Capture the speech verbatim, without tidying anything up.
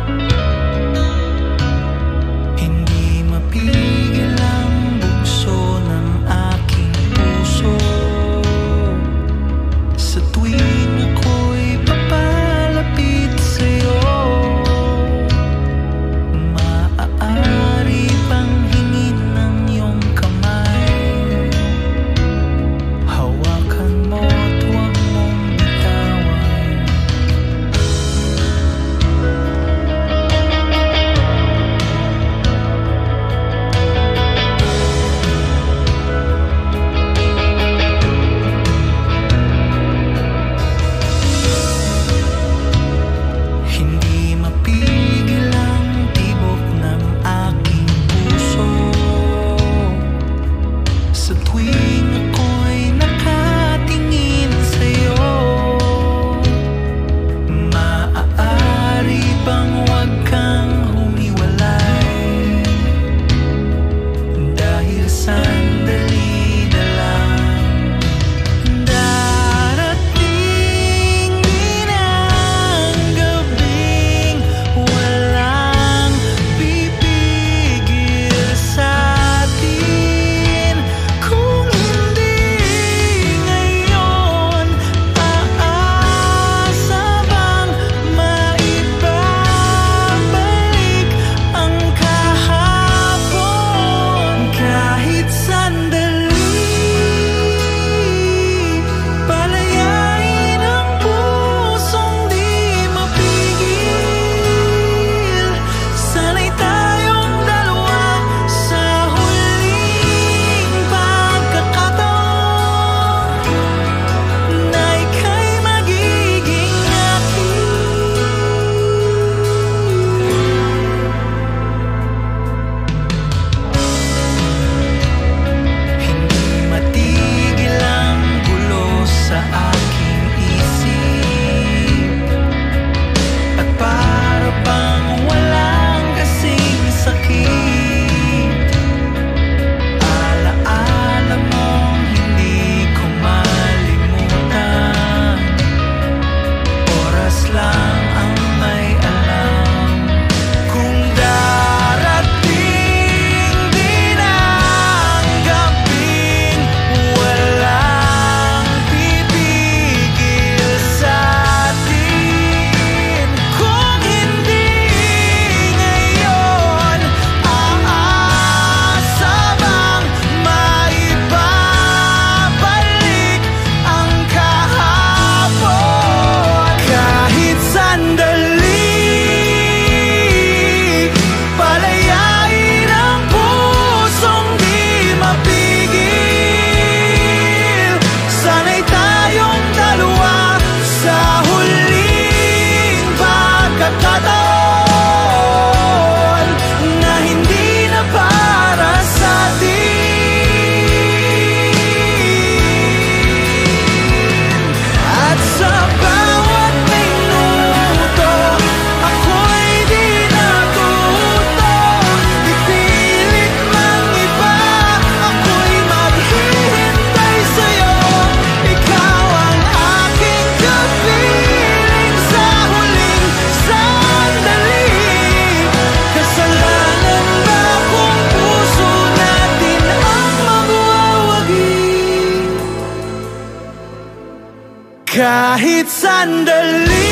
Hindi mapigil ang bugso ng aking puso sa tuwing ako'y papalapit sa'yo. Maaari bang hingin ng iyong kamay? Hawakan mo at huwag mong bitawan. Hindi mapigil ang tibok ng aking puso sa tuwing ako'y nakatingin sa'yo. Maaari bang huwag kang humiwalay dahil sandali na lang? Darating din ang gabing walang pipigil sa'tin. Kung hindi ngayon, aasa bang maibabalik ang kahapon? Kahit sandali, palayain ang pusong di mapigil. Sana'y tayong dalawa sa huling pagkakataon na ika'y magiging akin. Hindi matigil ang gulo sa aking isip at para bang walang kasing sakit. Alaala mong hindi ko malimutan, oras lang ang may alam. Kung darating din ang gabing walang pipigil sa'tin. Kung hindi ngayon, aasa bang maibabalik ang kahapon? Kahit sandali, palayain ang pusong di mapigil. Sana'y tayong dalawa sa huling pagkakataon na hindi na para sa'tin. At sa bawat minuto, ako'y di natuto. Ipilit mang iba, ako'y maghihintay sa'yo. Ikaw ang aking kapiling sa huling sandali. Kasalanan ba kung puso natin ang magwawagi? Kahit sandali.